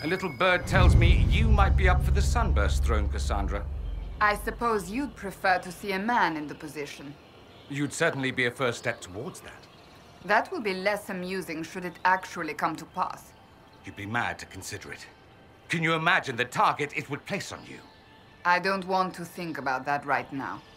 A little bird tells me you might be up for the Sunburst throne, Cassandra. I suppose you'd prefer to see a man in the position. You'd certainly be a first step towards that. That will be less amusing should it actually come to pass. You'd be mad to consider it. Can you imagine the target it would place on you? I don't want to think about that right now.